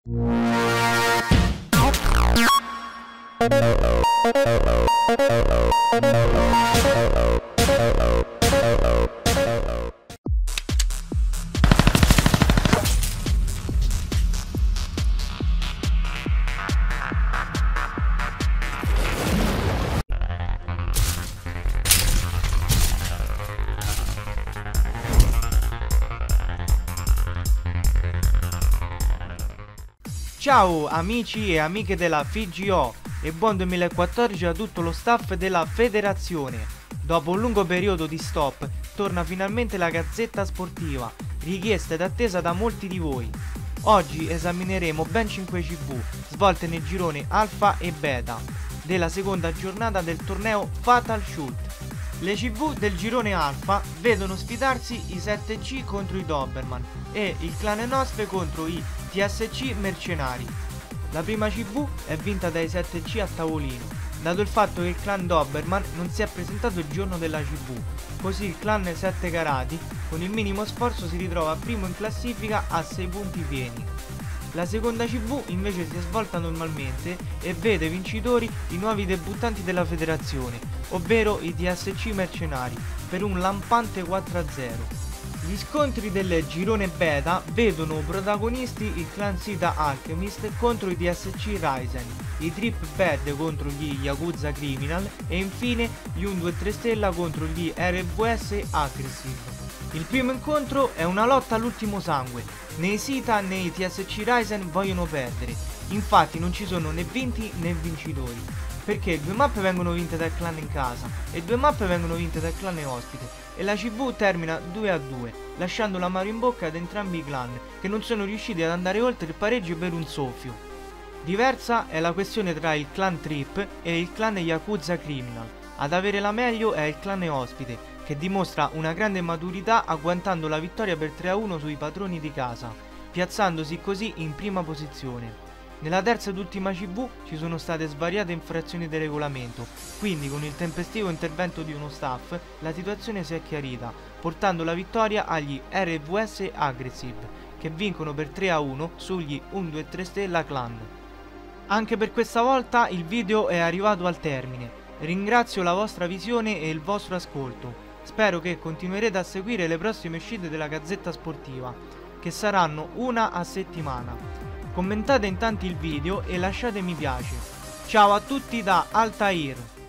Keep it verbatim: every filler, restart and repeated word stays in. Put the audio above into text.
Ciao amici e amiche della F G O e buon duemilaquattordici a tutto lo staff della federazione. Dopo un lungo periodo di stop torna finalmente la Gazzetta Sportiva, richiesta ed attesa da molti di voi. Oggi esamineremo ben cinque C V svolte nel girone Alfa e Beta della seconda giornata del torneo Fatal Shoot. Le C V del girone Alfa vedono sfidarsi i sette C contro i Doberman e il clan Nosfe contro i T S C Mercenari. La prima C V è vinta dai sette C a tavolino, dato il fatto che il clan Doberman non si è presentato il giorno della C V, così il clan sette Carati con il minimo sforzo si ritrova primo in classifica a sei punti pieni. La seconda C V invece si è svolta normalmente e vede vincitori i nuovi debuttanti della federazione, ovvero i T S C Mercenari, per un lampante quattro a zero. Gli scontri del girone Beta vedono protagonisti il clan Sita Alchemist contro i T S C Ryzen, i Trip Bad contro gli Yakuza Criminal e infine gli uno due tre Stella contro gli R V S Aggressive. Il primo incontro è una lotta all'ultimo sangue, né i Sita né i T S C Ryzen vogliono perdere, infatti non ci sono né vinti né vincitori, perché due mappe vengono vinte dal clan in casa e due mappe vengono vinte dal clan ospite e la C V termina due a due, lasciando l'amaro in bocca ad entrambi i clan che non sono riusciti ad andare oltre il pareggio per un soffio. Diversa è la questione tra il clan Trip e il clan Yakuza Criminal. Ad avere la meglio è il clan ospite, che dimostra una grande maturità agguantando la vittoria per tre a uno sui padroni di casa, piazzandosi così in prima posizione. Nella terza ed ultima C V ci sono state svariate infrazioni del regolamento, quindi con il tempestivo intervento di uno staff la situazione si è chiarita, portando la vittoria agli R V S Aggressive, che vincono per tre a uno sugli uno due tre Stella Clan. Anche per questa volta il video è arrivato al termine, ringrazio la vostra visione e il vostro ascolto, spero che continuerete a seguire le prossime uscite della Gazzetta Sportiva, che saranno una a settimana. Commentate in tanti il video e lasciate mi piace. Ciao a tutti da Altair.